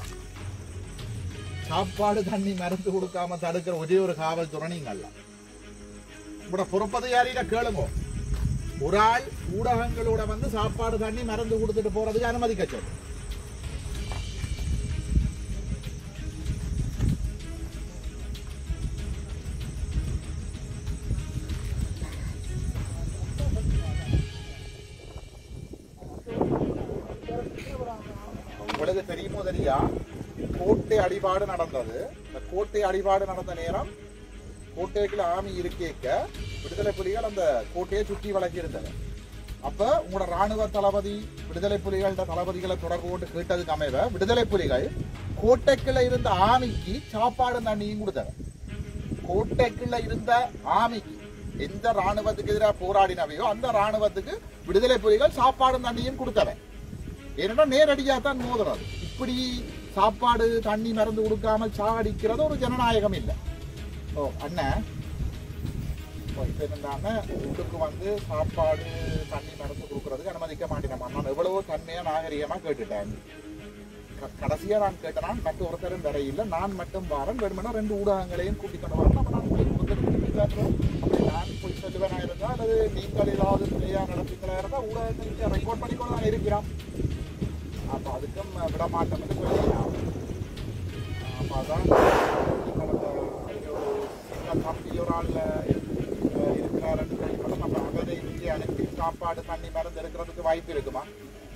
சாப்பாடு தண்ணி மருந்து கொடுக்காம தடுக்கிற ஒரே ஒரு காவல்துறை நீங்கள்ல. உங்களோட பொறுப்பதிகாரியில கேளுங்க. ஒரு ஆள் ஊடகங்களோட வந்து சாப்பாடு தண்ணி மருந்து கொடுத்துட்டு போறதுக்கு அனுமதிக்க சொல்லு. உங்களுக்கு தெரியுமோ தெரியா, கோட்டை அடிபாடு நடந்தது. இந்த கோட்டை அடிபாடு நடந்த நேரம் கோட்டைக்குள்ள ஆமி இருக்கேக்க விடுதலை புலிகள் அந்த கோட்டையை சுற்றி வழங்கி இருந்தது. அப்ப உங்களோட ராணுவ தளபதி விடுதலை புலிகளோட தளபதிகளை தொடர்பு கொண்டு கேட்டதுக்கு அமைவ விடுதலை புலிகள் கோட்டைக்குள்ள இருந்த ஆமிக்கு சாப்பாடு தண்ணியும் கொடுத்தாங்க. கோட்டைக்குள்ள இருந்த ஆமிக்கு எந்த ராணுவத்துக்கு எதிராக போராடினவையோ அந்த ராணுவத்துக்கு விடுதலை புலிகள் சாப்பாடு தண்ணியும் கொடுத்தவன். ஏன்னா நேரடியாக தான் மோதுறது. இப்படி சாப்பாடு தண்ணி மருந்து கொடுக்காமல் சாடிக்கிறது ஒரு ஜனநாயகம் இல்லை. ஓ அண்ணன் இப்போ என்னன்னா உள்ளுக்கு வந்து சாப்பாடு தண்ணி மருந்து கொடுக்கறதுக்கு அனுமதிக்க மாட்டேன். நான் எவ்வளவோ தன்மையாக நாகரிகமாக கேட்டுட்டேன். கடைசியாக நான் கேட்டேன், மற்ற ஒருத்தரும் வர இல்லை, நான் மட்டும் வாரன் வேணுமெனா 2 ஊடகங்களையும் கூட்டிக்கொண்டு வரேன். நம்ம நான் அப்படி நான் போய் சொல்லுவேனா இருந்தால் அல்லது நீங்கள் ஏதாவது பிள்ளையாக நடத்துங்களா இருந்தால் ஊடகங்களுக்கு ரெக்கார்ட் பண்ணிக்கொண்டு தான் இருக்கிறோம். அப்போ அதுக்கும் விட மாட்டோம் என்று சொல்லலாம். அப்போ அதான் தம்பி ஒரு ஆள் இருக்கிறாருன்னு சொல்லி நம்ம அவரை இங்கே அனுப்பி சாப்பாடு தண்ணி மருந்து இருக்கிறதுக்கு வாய்ப்பு இருக்குமா?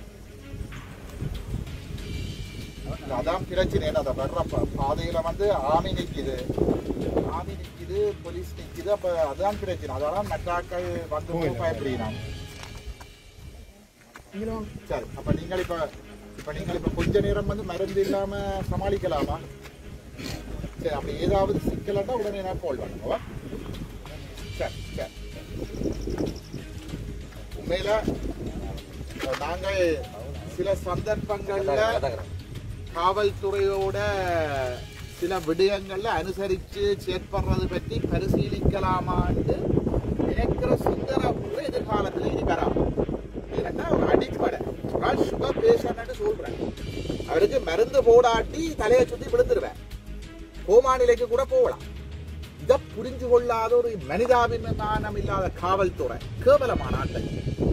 அதான் பிரச்சனை. அதை வர்ற பாதையில வந்து ஆமி நிற்குது, போலீஸ் நிற்குது. அப்ப அதுதான் பிரச்சனை. அதெல்லாம் மெட்ராக்கள் வந்து பயப்படுகிறாங்க. சரி, அப்ப நீங்கள் இப்ப கொஞ்ச நேரம் வந்து மருந்து இல்லாம சமாளிக்கலாமா? சரி, அப்படி ஏதாவது சிக்கலன்னா உடனே நான் கால் பண்ணுங்க. சரி சரி. உண்மையில நாங்கள் சில சந்தர்ப்பங்கள்ல காவல்துறையோட சில விடயங்கள்ல அனுசரித்து செயற்படுறது பற்றி பரிசீலிக்கலாமான்னு நினைக்கிற சிந்தனை எதிர்காலத்தில் இனி வராது. ஏன்னா ஒரு அடிப்படை ஒரு ஆள் சுகர் பேஷண்ட்னு சொல்றேன், அவருக்கு மருந்து போடாட்டி தலையை சுற்றி விழுந்துருவேன், கோமா நிலைக்கு கூட போகலாம். இதை புரிஞ்சு கொள்ளாத ஒரு மனிதாபிமானம் இல்லாத காவல்துறை கேவலமான ஆட்கள்.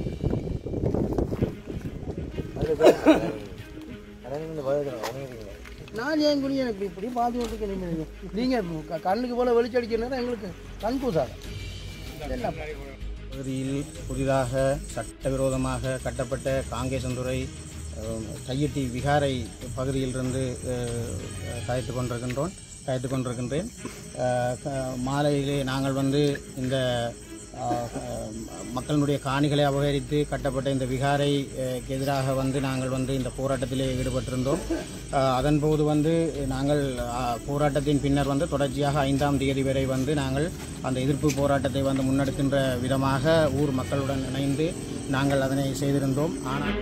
நான் ஏன் குடி எனக்கு இப்படி பாதுகாத்துக்கு நீங்கள் கண்ணுக்கு போல வெளிச்சடிக்கிறதுனா எங்களுக்கு கண்கூசாக. பகுதியில் புதிதாக சட்டவிரோதமாக கட்டப்பட்ட காங்கேசந்துறை கையெட்டி விகாரை பகுதியிலிருந்து கதைத்து கொண்டிருக்கின்றேன். மாலையிலே நாங்கள் வந்து இந்த மக்களுடைய காணிகளை அபகரித்து கட்டப்பட்ட இந்த விகாரைக்கு எதிராக வந்து நாங்கள் வந்து இந்த போராட்டத்திலே ஈடுபட்டிருந்தோம். அதன்போது வந்து நாங்கள் போராட்டத்தின் பின்னர் வந்து தொடர்ச்சியாக 5ஆம் தேதி வரை வந்து நாங்கள் அந்த எதிர்ப்பு போராட்டத்தை வந்து முன்னெடுக்கின்ற விதமாக ஊர் மக்களுடன் இணைந்து நாங்கள் அதனை செய்திருந்தோம். ஆனால்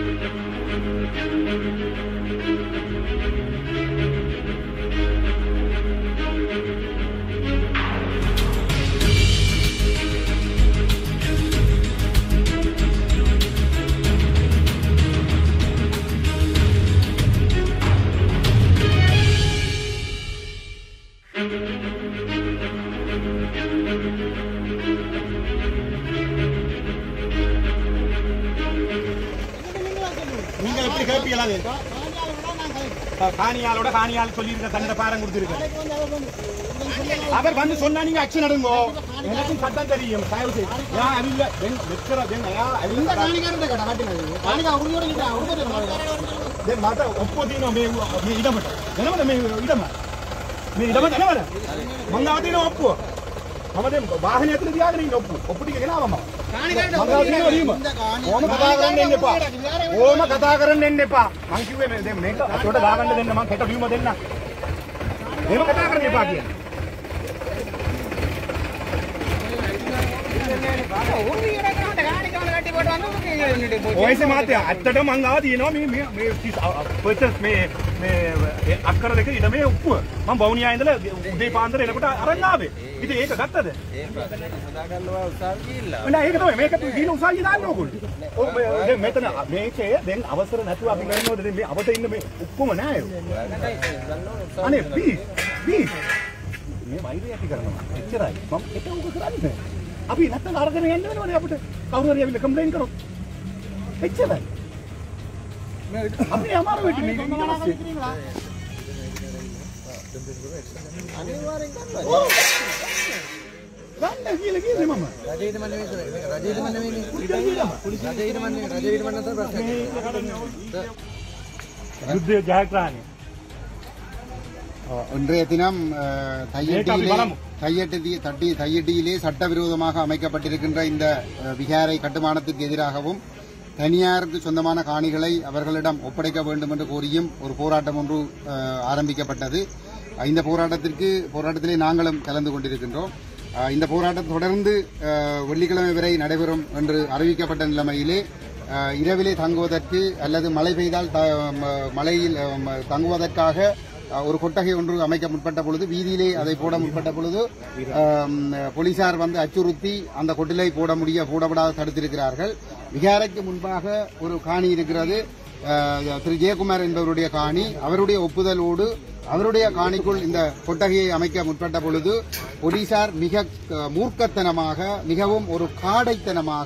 காணியால் சொல்லியிருக்க தண்டை பாரம் கொடுத்திருக்க அவர் வந்து சொன்னா நீங்க ஆக்ஷன் எடுங்கோ. எனக்கும் சட்டம் தெரியும். ಒಪ್ಪು ಅವದೇ ವಾಹನ ಒಪ್ಪು ಒಪ್ಪುಟಿಗೆ ಓಮ ಕಥಾಕರನ್ ಎನ್ನೆಪ್ಪ ಮಂಕಿವೆ ಮೇಕ ತೋಟ ದಾಗಂಡ දෙන්න මං කට වීම දෙන්න එහෙම කතා කරන්නේ පාටිය ඔයසේ මාත්‍ය ඇත්තට මං ආව තියෙනවා මේ පර්චස් මේ අක්කර දෙක ඉඩමේ උප්පුව මම බවුනියා ඉඳලා උදේ පාන්දර එනකොට අරන් ආවේ. ඉතින් ඒක ගත්තද? ඒක හදා ගන්නවා උසාවි ගිහිල්ලා. නෑ ඒක තමයි මේක ගිහින් උසාවි දාන්න ඕගොල්ලෝ. ඔව් දැන් මෙතන මේකේ දැන් අවසර නැතුව අපි කරනවද දැන් මේ අවත ඉන්න මේ ඔක්කොම නෑ ඒක. අනේ ප්ලීස් මේ වෛරය ඇති කරනවා. එච්චරයි. මම ඒක උග කරන්නේ. අපි නැත්තම් අරගෙන යන්න වෙනවනේ අපිට. කවුරු හරි ඇවිල්ලා කම්ප්ලේන් කරොත්. එච්චරයි. අපි අමාරු වෙටි මේක ඊට පස්සේ. අනිවාර්යෙන් ගන්නවා. ගන්න කියලා කියන්නේ මම. රජයටම නෙවෙයි සර්. රජයටම නෙවෙයිනේ. රජයටම නැතර ප්‍රශ්නයක්. යුද්ධය ජයග්‍රහණය. இன்றைய தினம் தையட்டியிலே சட்டவிரோதமாக அமைக்கப்பட்டிருக்கின்ற இந்த விகாரை கட்டுமானத்திற்கு எதிராகவும் தனியாருக்கு சொந்தமான காணிகளை அவர்களிடம் ஒப்படைக்க வேண்டும் என்று கோரியும் ஒரு போராட்டம் ஒன்று ஆரம்பிக்கப்பட்டது. இந்த போராட்டத்திலே நாங்களும் கலந்து கொண்டிருக்கின்றோம். இந்த போராட்டம் தொடர்ந்து வெள்ளிக்கிழமை வரை நடைபெறும் என்று அறிவிக்கப்பட்ட நிலைமையிலே இரவிலே தங்குவதற்கு அல்லது மழை பெய்தால் மழையில் தங்குவதற்காக ஒரு கொட்டகை ஒன்று அமைக்க முற்பட்ட பொழுது வீதியிலே அதை போட முற்பட்ட பொழுது போலீசார் வந்து அச்சுறுத்தி அந்த கொட்டிலை போடப்படாத தடுத்திருக்கிறார்கள். விகாரைக்கு முன்பாக ஒரு காணி இருக்கிறது. திரு ஜெயக்குமார் என்பவருடைய காணி. அவருடைய ஒப்புதலோடு அவருடைய காணிக்குள் இந்த கொட்டகையை அமைக்க முற்பட்ட பொழுது போலீசார் மிக மூர்க்கத்தனமாக மிகவும் ஒரு காடைத்தனமாக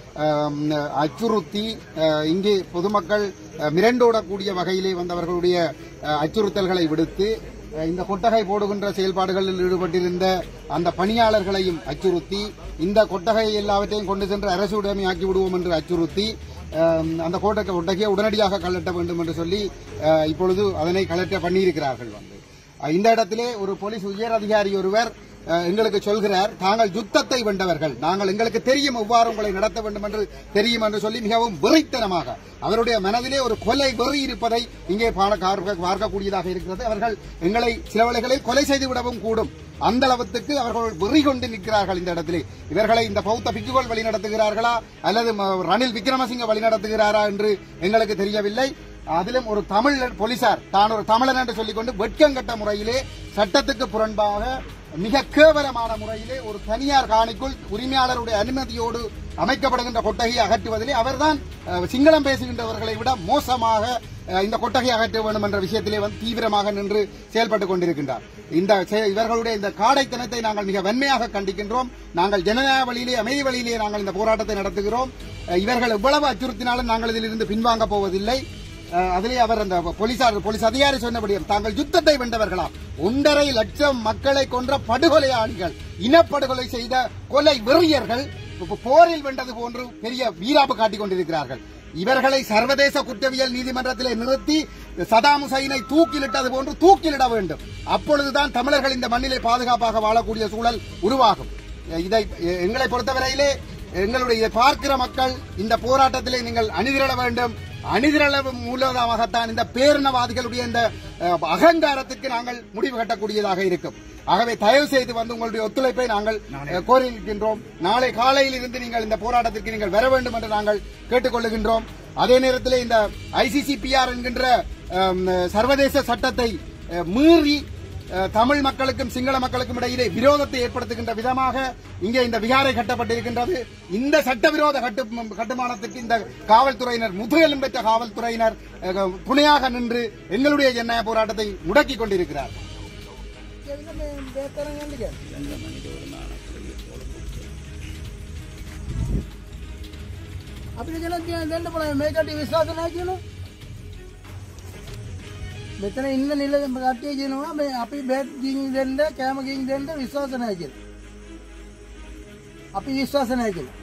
அச்சுறுத்தி இங்கே பொதுமக்கள் மிரண்டோடக்கூடிய வகையிலே வந்தவர்களுடைய அச்சுறுத்தல்களை விடுத்து இந்த கொட்டகை போடுகின்ற செயல்பாடுகளில் ஈடுபட்டிருந்த அந்த பணியாளர்களையும் அச்சுறுத்தி இந்த கொட்டகை எல்லாவற்றையும் கொண்டு சென்று அரசு உடைமையாக்கி விடுவோம் என்று அச்சுறுத்தி அந்த கொட்டகையை உடனடியாக கலட்ட வேண்டும் என்று சொல்லி இப்பொழுது அதனை கலட்ட பண்ணியிருக்கிறார்கள். இந்த இடத்திலே ஒரு போலீஸ் உயர் அதிகாரி ஒருவர் எங்களுக்கு சொல்கிறார், தாங்கள் யுத்தத்தை வென்றவர்கள், நாங்கள் எங்களுக்கு தெரியும் எவ்வாறு உங்களை நடத்த வேண்டும் என்று தெரியும் என்று சொல்லி மிகவும் வெறித்தனமாக அவருடைய மனதிலே ஒரு கொலை வெறி இருப்பதை இங்கே பார்க்கக்கூடியதாக இருக்கிறது. அவர்கள் எங்களை சில வேளைகளில் கொலை செய்துவிடவும் கூடும். அந்த அளவுக்கு அவர்கள் வெறி கொண்டு நிற்கிறார்கள். இந்த இடத்திலே இவர்களை இந்த பௌத்த பிக்குகள் வழிநடத்துகிறார்களா அல்லது ரணில் விக்ரமசிங்க வழிநடத்துகிறாரா என்று எங்களுக்கு தெரியவில்லை. அதிலும் ஒரு தமிழ் போலீசார் தான் ஒரு தமிழன் என்று சொல்லிக்கொண்டு வெட்கங்கட்ட முறையிலே சட்டத்துக்கு புறம்பாக மிக கேவலமான முறையிலே ஒரு தனியார் காணிக்குள் உரிமையாளருடைய அனுமதியோடு அமைக்கப்படுகின்ற கொட்டகையை அகற்றுவதிலே அவர்தான் சிங்களம் பேசுகின்றவர்களை விட மோசமாக இந்த கொட்டகையை அகற்ற வேண்டும் என்ற விஷயத்திலே தீவிரமாக நின்று செயல்பட்டுக் கொண்டிருக்கின்றார். இவர்களுடைய இந்த காடைத்தனத்தை நாங்கள் மிக வன்மையாக கண்டிக்கின்றோம். நாங்கள் ஜனநாயக வழியிலே அமைதி வழியிலே நாங்கள் இந்த போராட்டத்தை நடத்துகிறோம். இவர்கள் எவ்வளவு அச்சுறுத்தினாலும் நாங்கள் இதிலிருந்து பின்வாங்க போவதில்லை. அதிலே அவர் அந்த போலீஸ் அதிகாரி சொன்னபடி தாங்கள் யுத்தத்தை வென்றவர்களாம். 1.5 லட்சம் மக்களை கொன்ற படுகொலையாளிகள், இனப்படுகொலை செய்த கொலை வெறியர்கள் போரில் வென்றது போன்று பெரிய வீராப்பு காட்டிக் கொண்டிருக்கிறார்கள். இவர்களை சர்வதேச குற்றவியல் நீதிமன்றத்திலே நிறுத்தி சதாம் ஹுசைனை தூக்கிலிட்டது போன்று தூக்கிலிட வேண்டும். அப்பொழுதுதான் தமிழர்கள் இந்த மண்ணிலே பாதுகாப்பாக வாழக்கூடிய சூழல் உருவாகும். இதை எங்களை பொறுத்தவரையிலே எங்களுடைய இதை பார்க்கிற மக்கள் இந்த போராட்டத்திலே நீங்கள் அணிதிரள வேண்டும். அணிதிரளவு மூலமாகத்தான் இந்த பேரினவாதிகளுடைய இந்த அகங்காரத்துக்கு நாங்கள் முடிவு கட்டக்கூடியதாக இருக்கும். ஆகவே தயவு செய்து வந்து உங்களுடைய ஒத்துழைப்பை நாங்கள் கோரியிருக்கின்றோம். நாளை காலையில் இருந்து நீங்கள் இந்த போராட்டத்திற்கு நீங்கள் வர வேண்டும் என்று நாங்கள் கேட்டுக்கொள்ளுகின்றோம். அதே நேரத்தில் இந்த ICCPR என்கின்ற சர்வதேச சட்டத்தை மீறி தமிழ் மக்களுக்கும் சிங்கள மக்களுக்கும் இடையிலே விரோதத்தை ஏற்படுத்துகின்ற விதமாக இங்கே இந்த விகாரை கட்டப்பட்டிருக்கின்றது. இந்த சட்டவிரோத கட்டுமானத்துக்கு இந்த காவல்துறையினர், முதுகெலும் பெற்ற காவல்துறையினர் துணையாக நின்று எங்களுடைய ஜனநாயக போராட்டத்தை முடக்கிக் கொண்டிருக்கிறார். මෙතන ඉන්න නිල කට්ටිය කියනවා මේ අපි බෙහෙත් ගින් දෙන්න කෑම ගින් දෙන්න විශ්වාස නැහැ කියලා. අපි විශ්වාස නැහැ කියලා.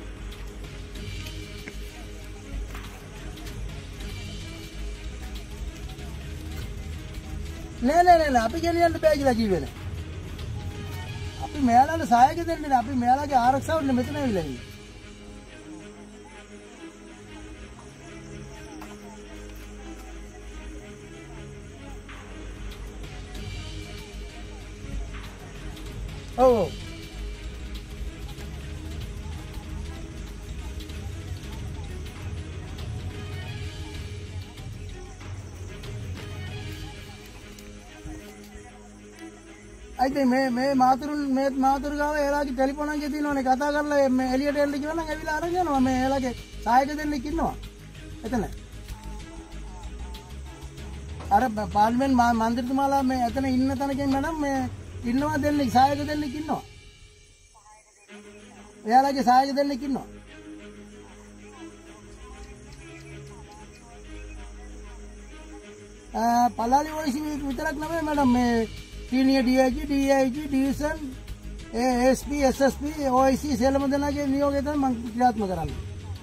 නෑ අපි ගෙනියන්න බෑ කියලා කිව්වේ නෑ. අපි මෙයාලට සහායක දෙන්නේ නෑ. අපි මෙයාලගේ ආරක්ෂාවට මෙතන ඇවිල්ලා ඉන්නේ. Oh. అయితే මේ මාතුරු ගාව එයාලගේ ටෙලිෆෝන් එකේ තියෙනවනේ කතා කරලා මේ එළියට එන්න කිව්වනම් ඇවිල්ලා අරගෙන යනවා. මේ එයාලගේ සහායක දෙන්නෙක් ඉන්නවා. එතන. අර පාර්ලිමේන්තු මන්ත්‍රීතුමාලා මේ එතන ඉන්න තැනකින් මනම් මේ ඉන්නවා දෙන්නෙක් සහායක දෙන්නෙක් ඉන්නවා. එයාලගේ සහායක දෙන්නෙක් ඉන්නවා. පලාලි වොයිසි විතරක් නෙමෙයි මැඩම් මේ senior DIG division ASP SSP OIC සෙලම දෙනාගේ නියෝගය තමයි මම ක්‍රියාත්මක කරන්නේ.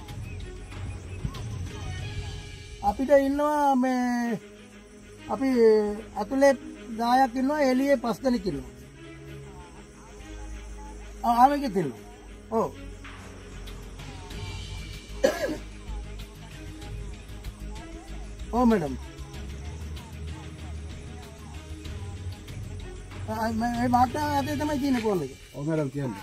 අපිට ඉන්නවා මේ අපි අතුලේ 10ක් ඉන්නවා එළියේ 5 දෙනෙක් ඉන්නවා. ආවෙකෙත් ඉන්නවා. ඔව්. ඔව් මැඩම්. මේ මාත්‍රා අතේ තමයි තියෙන කෝල් එක. ඔව් මැඩම් කියන්නේ.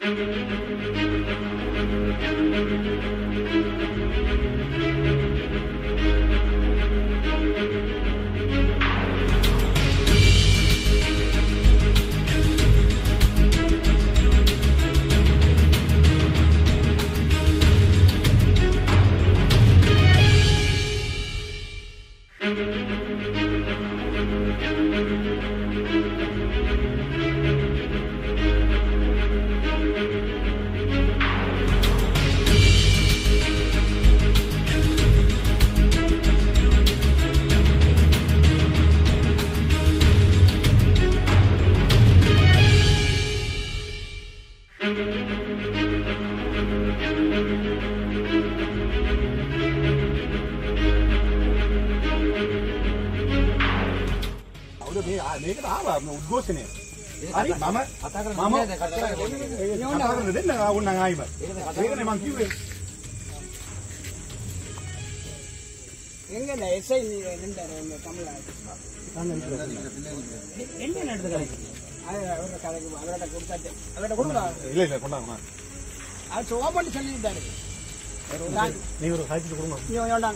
මේකට ආවා උද්ඝෝෂණය. හරි මම කතා කරන්න දෙන්න ඕනනම් ආයිම. ඒකනේ මං කිව්වේ. எங்க எஸ்ஐ நின்றாரு தமிழா என்ன நடந்தது அவரோட கதைக்கு அவரோட கொடுத்தாச்சு அவரோட கொடுக்கலாம் இல்ல கொண்டாங்க அது சோபன் சொல்லிட்டாரு நீ ஒரு ஹைட் கொடுங்க நீ வேண்டாம்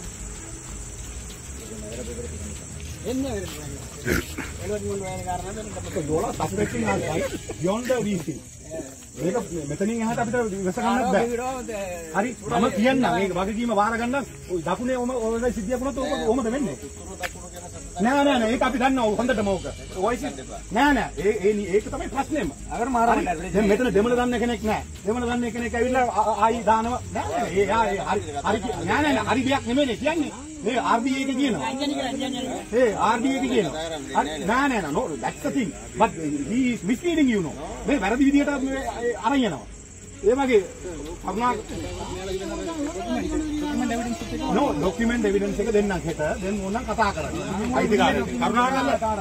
என்ன வருது 73 வயது காரணம் डोला सब्जेक्टिंग आයි beyond the reaching මේක මෙතනින් එහාට අපිට විස ගන්නත් බෑ හරි මම කියන්නම් මේක වගකීම වාර ගන්න දකුණේ ඔය සිද්ධියක් වුණොත් ඔහොමද වෙන්නේ නෑ ඒක අපි දන්නවා හොඳටම ඕක වොයිස් නෑ ඒක තමයි ප්‍රශ්නේම අර මාරන්න දැන් මෙතන දෙමළ දන්න කෙනෙක් නෑ දෙමළ දන්න කෙනෙක් ඇවිල්ලා ආයි දානවා නෑ හරි හරි දෙයක් නෙමෙයි කියන්නේ මේ RDA එක කියනවා RDA එක කියනවා නෑ no that's the thing but he is misleading you know මේ වැරදි විදියට අරන් යනවා ඒ වගේ no document evidence එක දෙන්නම් හෙට දැන් ඕනනම් කතා කරන්න අයිතිකාරය කරුණාකරලා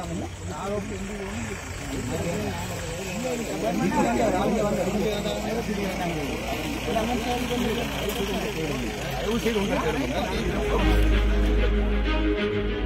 ආරෝප